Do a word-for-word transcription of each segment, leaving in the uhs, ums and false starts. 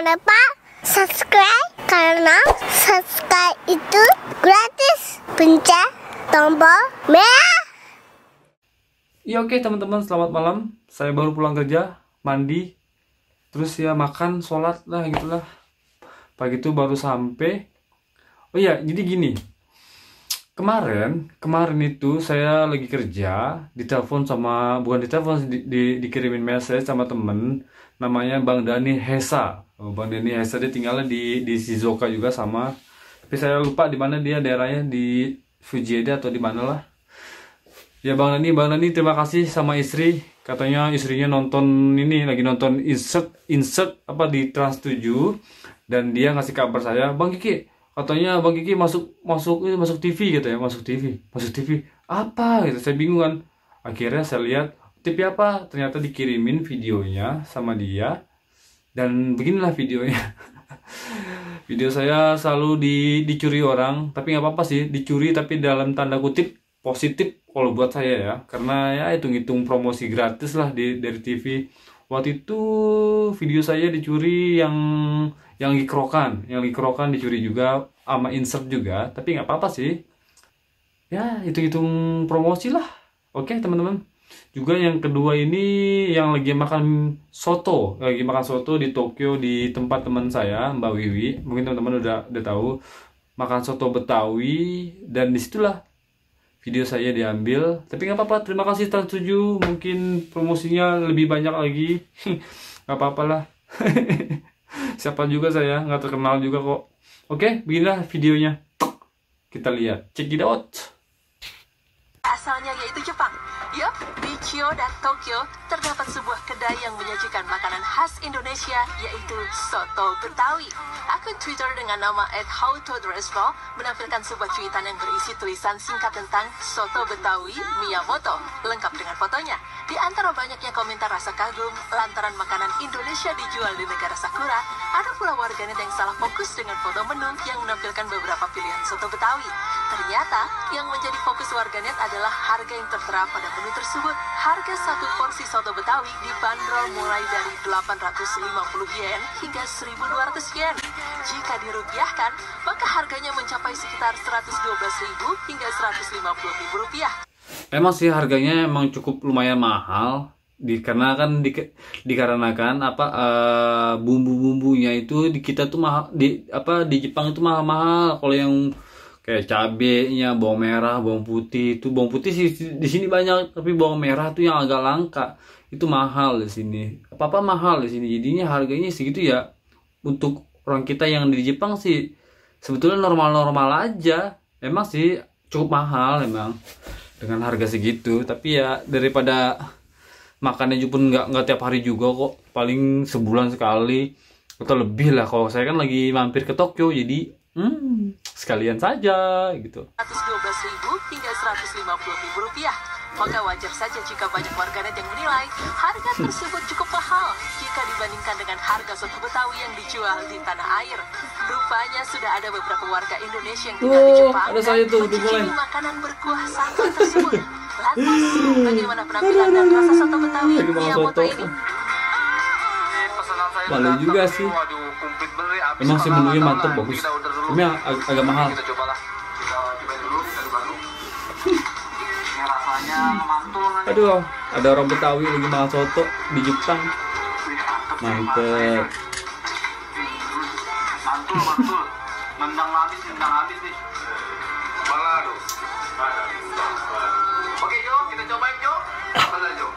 Jangan lupa subscribe, karena subscribe itu gratis. Pencet tombol merah. Ya oke teman-teman, selamat malam. Saya baru pulang kerja, mandi, terus ya makan, sholat lah gitulah. Pagi itu baru sampai. Oh iya, jadi gini. Kemarin, kemarin itu saya lagi kerja, ditelepon sama, bukan ditelepon, di, di, dikirimin message sama temen, namanya Bang Dani Hesa. Oh, Bang Dani Hesa dia tinggalnya di di Shizuoka juga sama, tapi saya lupa di mana dia daerahnya, di Fujieda atau di mana lah. Ya Bang Dani, Bang Dani terima kasih sama istri, katanya istrinya nonton ini, lagi nonton insert insert apa di Trans tujuh, dan dia ngasih kabar saya, Bang Kiki. Katanya Bang Kiki masuk masuk ini masuk T V gitu ya, masuk T V, masuk T V apa gitu, saya bingung kan. Akhirnya saya lihat T V apa, ternyata dikirimin videonya sama dia, dan beginilah videonya. Video saya selalu di, dicuri orang, tapi nggak apa-apa sih, dicuri tapi dalam tanda kutip positif kalau buat saya ya, karena ya hitung-hitung promosi gratis lah di, dari T V. Waktu itu video saya dicuri yang yang likrokan, yang likrokan dicuri juga sama insert juga, tapi nggak apa-apa sih. Ya hitung-hitung promosi lah. Oke teman-teman. Juga yang kedua ini yang lagi makan soto, lagi makan soto di Tokyo di tempat teman saya Mbak Wiwi. Mungkin teman-teman udah udah tahu, makan soto Betawi, dan disitulah video saya diambil. Tapi nggak apa-apa, terima kasih Trans tujuh, mungkin promosinya lebih banyak lagi. Nggak apa-apa lah. Siapa juga saya, nggak terkenal juga kok. Oke, beginilah videonya. Kita lihat, check it out. Asalnya yaitu Jepang. Yup, di Chiyo dan Tokyo terdapat sebuah kedai yang menyajikan makanan khas Indonesia, yaitu soto Betawi. Akun Twitter dengan nama et howtodresmo menampilkan sebuah cuitan yang berisi tulisan singkat tentang soto Betawi Miyamoto, lengkap dengan fotonya. Di antara banyaknya komentar rasa kagum lantaran makanan Indonesia dijual di negara Sakura, ada pula warganet yang salah fokus dengan foto menu yang menampilkan beberapa pilihan soto Betawi. Ternyata yang menjadi fokus warganet adalah harga yang tertera pada menu tersebut. Harga satu porsi soto Betawi dibanderol mulai dari delapan ratus lima puluh yen hingga seribu dua ratus yen. Jika dirupiahkan, maka harganya mencapai sekitar seratus dua belas ribu hingga seratus lima puluh ribu rupiah. Emang sih harganya emang cukup lumayan mahal, dikarenakan di, dikarenakan apa uh, bumbu-bumbunya itu di kita tuh mahal, di apa di Jepang itu mahal-mahal. Kalau yang kayak cabenya, bawang merah, bawang putih, itu bawang putih sih di sini banyak, tapi bawang merah tuh yang agak langka, itu mahal di sini. Apa-apa mahal di sini. Jadinya harganya segitu ya. Untuk orang kita yang di Jepang sih sebetulnya normal-normal aja. Emang sih cukup mahal emang dengan harga segitu, tapi ya daripada makannya juga pun nggak nggak tiap hari juga kok, paling sebulan sekali atau lebih lah. Kalau saya kan lagi mampir ke Tokyo, jadi hmm, sekalian saja gitu. seratus dua belas ribu hingga seratus lima puluh ribu rupiah. Maka wajar saja jika banyak warganet yang menilai harga tersebut cukup mahal jika dibandingkan dengan harga soto Betawi yang dijual di tanah air. Rupanya sudah ada beberapa warga Indonesia yang tinggal di Jepang ada saya tuh, mencicipi makanan berkuah santan tersebut. Lantas, bagaimana penampilan dan rasa soto Betawi Miyamoto ini? Malu juga sih. Emang sih menunya mantep, bagus. Tapi ag agak mahal. Aduh, ada orang Betawi lagi makan soto di Jepang. Mantep. Mantul, mantul. Nendang habis, nendang habis nih. Balado. Oke, Jo, kita cobain, Jo. Apa lah, Jo?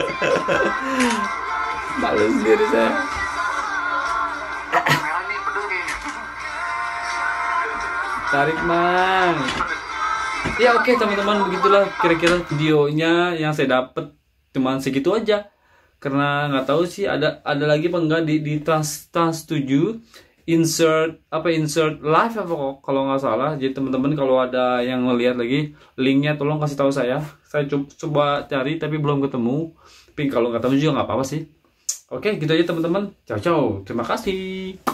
Malu sendiri saya. Merah nih, pedes kayaknya. Tarik, Mang. Ya oke okay, teman-teman, begitulah kira-kira videonya yang saya dapat, cuman segitu aja. Karena nggak tahu sih ada ada lagi apa enggak di di Trans Trans tujuh insert apa insert live apa kok kalau nggak salah. Jadi teman-teman kalau ada yang ngelihat lagi linknya, tolong kasih tahu saya. Saya coba, coba cari tapi belum ketemu. Tapi kalau nggak tahu juga nggak apa-apa sih. Oke, gitu aja teman-teman. Ciao ciao. Terima kasih.